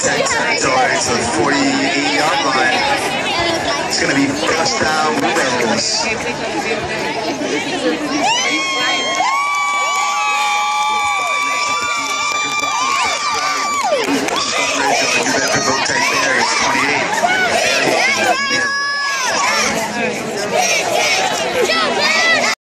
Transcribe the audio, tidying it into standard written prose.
contact territory to the 48-yard line. It's going to be first down Rebels.